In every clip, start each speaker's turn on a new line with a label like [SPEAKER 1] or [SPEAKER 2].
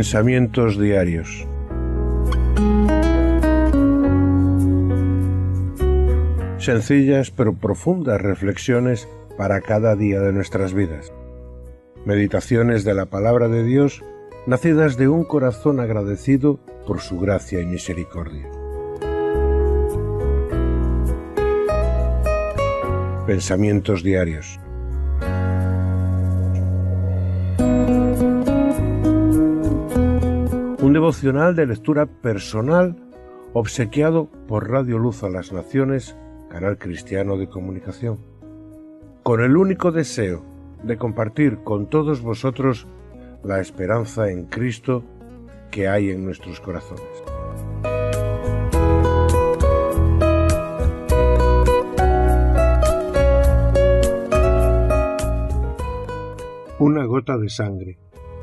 [SPEAKER 1] Pensamientos diarios. Sencillas pero profundas reflexiones para cada día de nuestras vidas. Meditaciones de la Palabra de Dios, nacidas de un corazón agradecido por su gracia y misericordia. Pensamientos diarios. Un devocional de lectura personal obsequiado por Radio Luz a las Naciones, canal cristiano de comunicación, con el único deseo de compartir con todos vosotros la esperanza en Cristo que hay en nuestros corazones. Una gota de sangre.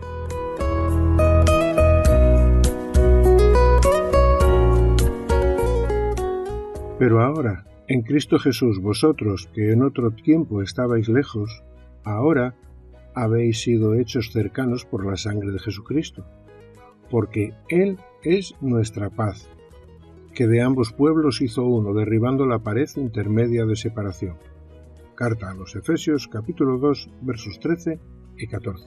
[SPEAKER 1] Pero ahora, en Cristo Jesús, vosotros, que en otro tiempo estabais lejos, ahora habéis sido hechos cercanos por la sangre de Jesucristo, porque Él es nuestra paz, que de ambos pueblos hizo uno, derribando la pared intermedia de separación. Carta a los Efesios, capítulo 2, versos 13 y 14.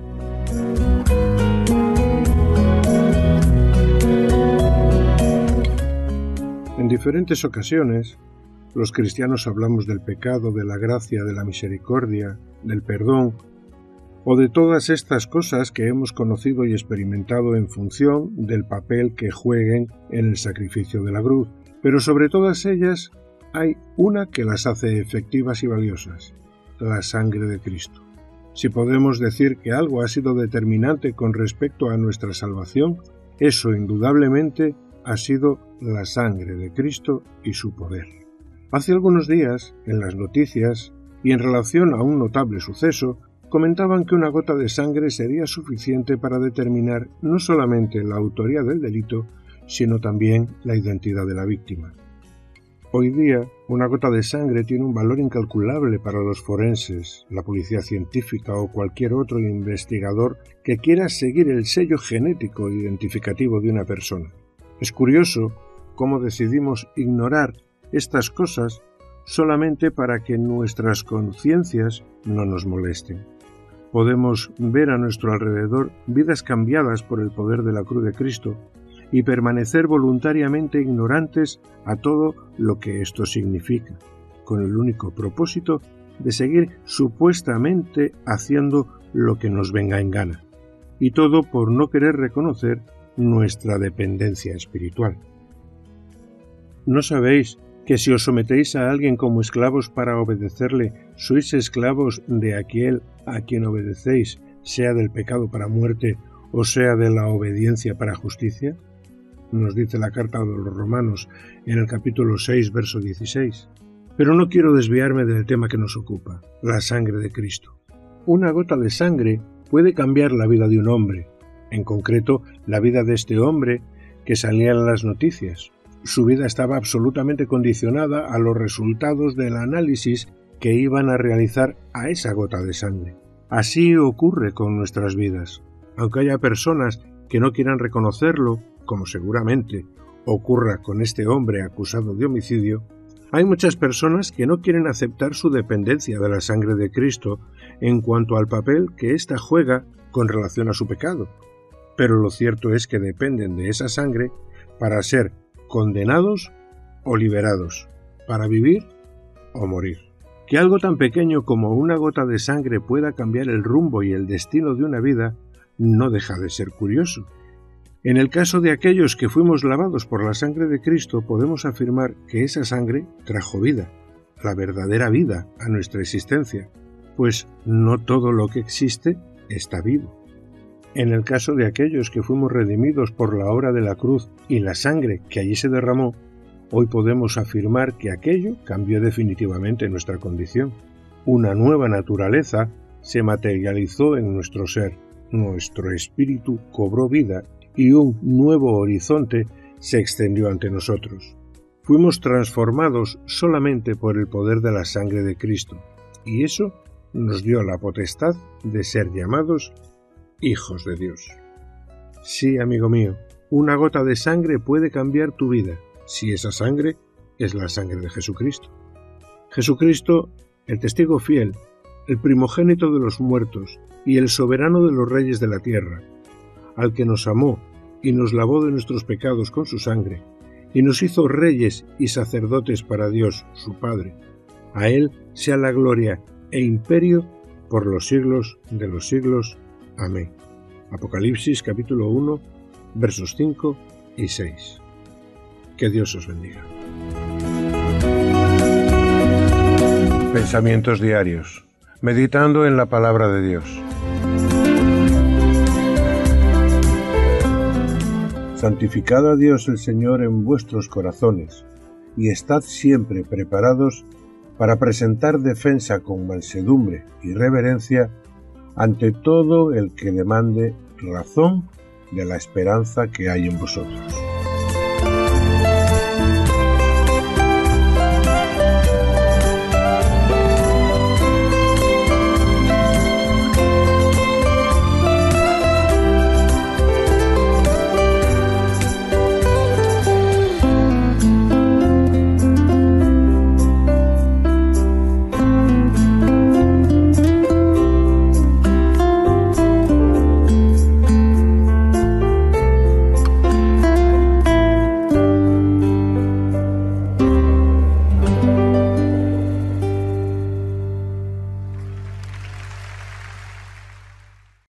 [SPEAKER 1] En diferentes ocasiones, los cristianos hablamos del pecado, de la gracia, de la misericordia, del perdón, o de todas estas cosas que hemos conocido y experimentado en función del papel que jueguen en el sacrificio de la cruz. Pero sobre todas ellas hay una que las hace efectivas y valiosas: la sangre de Cristo. Si podemos decir que algo ha sido determinante con respecto a nuestra salvación, eso indudablemente ha sido la sangre de Cristo y su poder. Hace algunos días, en las noticias, y en relación a un notable suceso, comentaban que una gota de sangre sería suficiente para determinar no solamente la autoría del delito, sino también la identidad de la víctima. Hoy día, una gota de sangre tiene un valor incalculable para los forenses, la policía científica o cualquier otro investigador que quiera seguir el sello genético identificativo de una persona. Es curioso cómo decidimos ignorar estas cosas solamente para que nuestras conciencias no nos molesten. Podemos ver a nuestro alrededor vidas cambiadas por el poder de la cruz de Cristo y permanecer voluntariamente ignorantes a todo lo que esto significa, con el único propósito de seguir supuestamente haciendo lo que nos venga en gana, y todo por no querer reconocer nuestra dependencia espiritual. ¿No sabéis que si os sometéis a alguien como esclavos para obedecerle, sois esclavos de aquel a quien obedecéis, sea del pecado para muerte o sea de la obediencia para justicia? Nos dice la carta de los Romanos en el capítulo 6, verso 16. Pero no quiero desviarme del tema que nos ocupa, la sangre de Cristo. Una gota de sangre puede cambiar la vida de un hombre, en concreto la vida de este hombre que salía en las noticias. Su vida estaba absolutamente condicionada a los resultados del análisis que iban a realizar a esa gota de sangre. Así ocurre con nuestras vidas. Aunque haya personas que no quieran reconocerlo, como seguramente ocurra con este hombre acusado de homicidio, hay muchas personas que no quieren aceptar su dependencia de la sangre de Cristo en cuanto al papel que ésta juega con relación a su pecado. Pero lo cierto es que dependen de esa sangre para ser condenados o liberados, para vivir o morir. Que algo tan pequeño como una gota de sangre pueda cambiar el rumbo y el destino de una vida no deja de ser curioso. En el caso de aquellos que fuimos lavados por la sangre de Cristo, podemos afirmar que esa sangre trajo vida, la verdadera vida a nuestra existencia, pues no todo lo que existe está vivo. En el caso de aquellos que fuimos redimidos por la obra de la cruz y la sangre que allí se derramó, hoy podemos afirmar que aquello cambió definitivamente nuestra condición. Una nueva naturaleza se materializó en nuestro ser, nuestro espíritu cobró vida y un nuevo horizonte se extendió ante nosotros. Fuimos transformados solamente por el poder de la sangre de Cristo, y eso nos dio la potestad de ser llamados hijos de Dios. Sí, amigo mío, una gota de sangre puede cambiar tu vida, si esa sangre es la sangre de Jesucristo. Jesucristo, el testigo fiel, el primogénito de los muertos y el soberano de los reyes de la tierra, al que nos amó y nos lavó de nuestros pecados con su sangre, y nos hizo reyes y sacerdotes para Dios, su Padre. A Él sea la gloria e imperio por los siglos de los siglos. Amén. Apocalipsis capítulo 1, versos 5 y 6. Que Dios os bendiga. Pensamientos diarios. Meditando en la palabra de Dios. Santificad a Dios el Señor en vuestros corazones, y estad siempre preparados para presentar defensa con mansedumbre y reverencia ante todo el que demande razón de la esperanza que hay en vosotros.